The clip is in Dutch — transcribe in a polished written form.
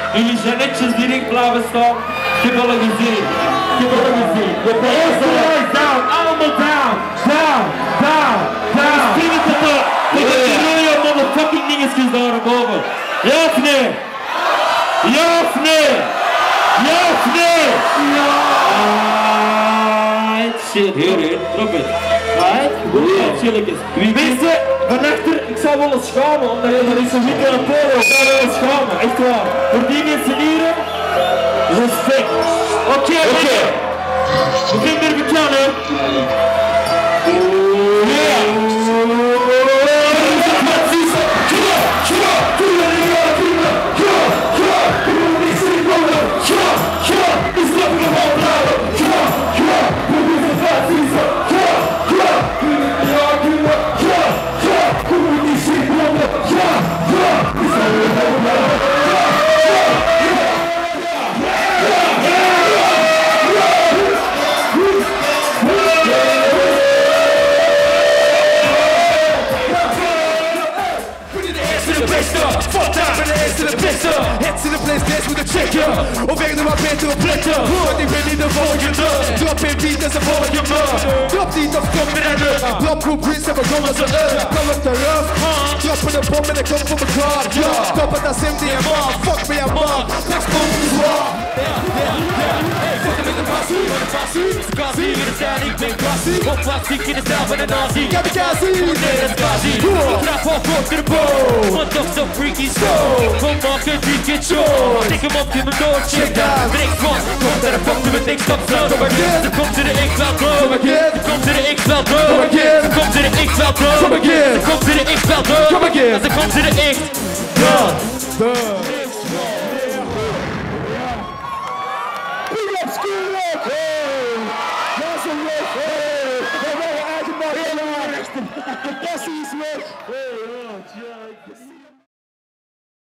Jullie zijn netjes direct blijven staan. Ik heb al gezien. Ik heb al gezien. De eerste is down. Allemaal down. Down. Down. Down. Spring het op. Met die rode motherfucking dingetjes daar boven. Ja of nee? Ja of nee? Ja of nee? Ja. Shit, hier, drop het. Right? Goed, chilletjes. Mensen, van achter, ik zou wel eens schamen, omdat er is een winkel aan polo. Ik zou wel eens schamen, echt waar. Voor die mensen hier, respect. Oké. We gaan weer bekennen. Hits in de place, dance with a checker. Of weg naar wat betere plekken. Want ik ben niet de volgende. Drop in beat als de volgende. Drop niet of kom met een rug. Drop goed beats en we komen ze uit. Kom op de rug. Drop in de bom en ik kom voor mijn guard. Stop het als empty en man. Fuck me en man. Next bomb is war. Hey, fuck met de passie. Kassie in de stijl, ik ben klassie. Op klassiek in de stijl van de nazi. Kamikaze. Nee, dat is Kazi. Ik trap al kort in de boom. Want toch zo freaky zo. Kom maar, een ticket show. Tik hem op in mijn door, check that. Niks van, komt er een fuck met niks op zo. Kom again. Ze komt er de X-Wel bro. Kom again. Ze komt er de X-Wel bro. Kom again. Ze komt er de X-Wel bro. Kom again. Ze komt er de X-Wel bro. Kom again. Ze komt er de X. Big up Schoolrock! Hey! Dat is een weg! Hey! We hebben eigen Makelij! De passie is weg! Hey, ja,